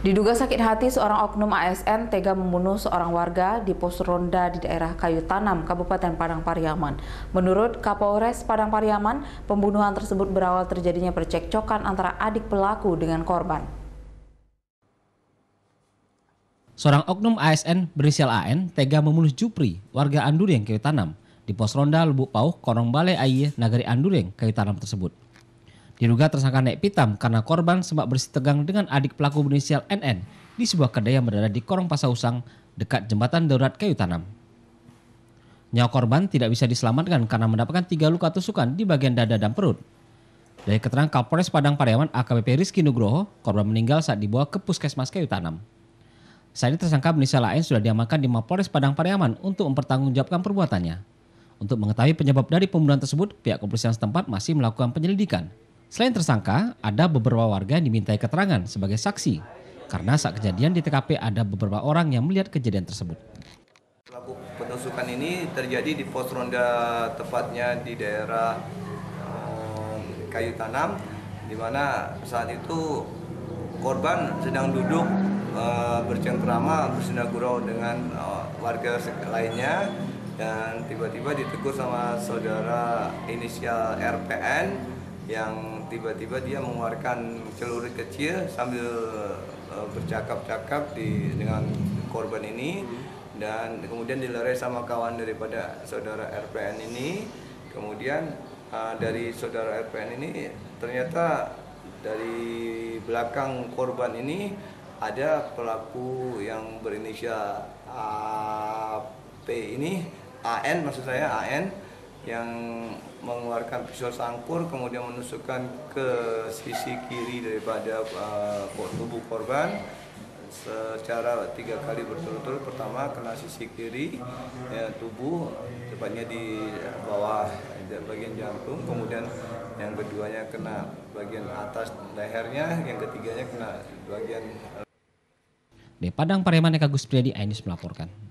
Diduga sakit hati, seorang oknum ASN tega membunuh seorang warga di pos ronda di daerah Kayu Tanam, Kabupaten Padang Pariaman. Menurut Kapolres Padang Pariaman, pembunuhan tersebut berawal terjadinya percekcokan antara adik pelaku dengan korban. Seorang oknum ASN berinisial AN tega membunuh Jupri, warga Andureng, Kayu Tanam, di pos ronda Lubuk Pauh, Korong Balai Aye, Nagari Andureng, Kayu Tanam tersebut. Diduga tersangka naik pitam karena korban sempat bersih tegang dengan adik pelaku berinisial NN di sebuah kedai yang berada di Korong Pasausang dekat jembatan darurat Kayu Tanam. Nyawa korban tidak bisa diselamatkan karena mendapatkan 3 luka tusukan di bagian dada dan perut. Dari keterangan Kapolres Padang Pariaman AKBP Rizky Nugroho, korban meninggal saat dibawa ke Puskesmas Kayu Tanam. Saat ini tersangka berinisial AN sudah diamankan di Mapolres Padang Pariaman untuk mempertanggungjawabkan perbuatannya. Untuk mengetahui penyebab dari pembunuhan tersebut, pihak kepolisian setempat masih melakukan penyelidikan. Selain tersangka, ada beberapa warga yang dimintai keterangan sebagai saksi karena saat kejadian di TKP ada beberapa orang yang melihat kejadian tersebut. Pelaku penusukan ini terjadi di pos ronda, tepatnya di daerah Kayu Tanam, di mana saat itu korban sedang duduk bercengkrama, bersenda gurau dengan warga lainnya, dan tiba-tiba ditegur sama saudara inisial RPN yang tiba-tiba dia mengeluarkan celurit kecil sambil bercakap-cakap dengan korban ini, dan kemudian dilerai sama kawan daripada saudara RPN ini. Kemudian dari saudara RPN ini ternyata dari belakang korban ini ada pelaku yang berinisial AP ini, AN maksud saya, AN, yang mengeluarkan pisau sangkur kemudian menusukkan ke sisi kiri daripada tubuh korban secara 3 kali berturut-turut. Pertama kena sisi kiri tubuh, tepatnya di bawah bagian jantung, kemudian yang keduanya kena bagian atas lehernya, yang ketiganya kena bagian. Di Padang Pariaman, Eka Gus Priyadi, Ainus melaporkan.